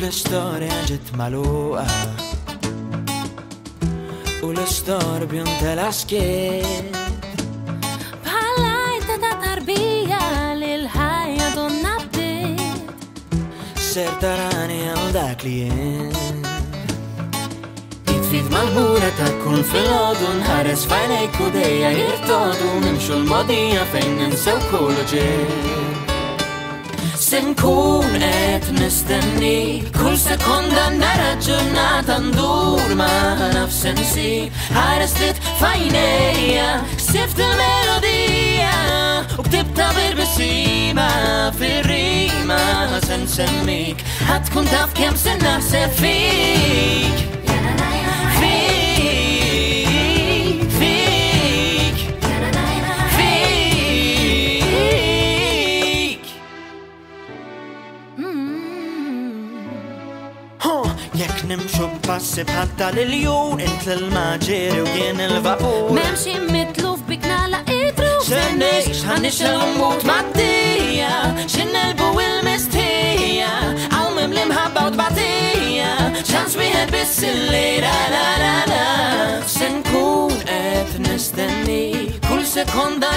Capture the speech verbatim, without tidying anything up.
l-istorja ġiet magħluqa u l-istorbju ntela skiet bħallajta ta' tarbija li l-ħajja donna bdiet ser tarani għal dak li jien jitfid mal-mura ta' kull fil-ħodu nħares fajnejk u dejja jirtodu nimxu l-modija fejn ninsew kull ġej se nkun qed nistenni kull sekonda nara ġurnata ndur ma' nafsi nsib ħares trid f'għajnejja sift il-melodija u ktibta bil-bisima fir-rima se nsemmik ħatkun taf kemm se naħseb fik fik fik fik jekk nimxu passi bħal tal-iljun int l-maġeri u jien il-vapur M'hemmx mitluf bik nagħlaq id-drus se ngħix ħannixel mmut mat-tija x'inelbu il-mistija għaw mim l-imħabba u tbatija ċans wieħed biss il-lejla la la la se nkun qed nistenni kull sekonda